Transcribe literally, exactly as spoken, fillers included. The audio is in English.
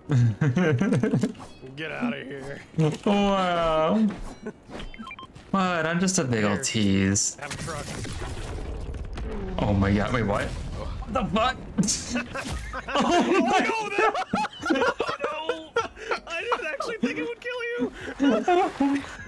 Get out of here. Wow. What? I'm just a big old tease. Have a truck. Oh my god, wait, what? What the fuck? Oh my god! Oh no! I didn't actually think it would kill you!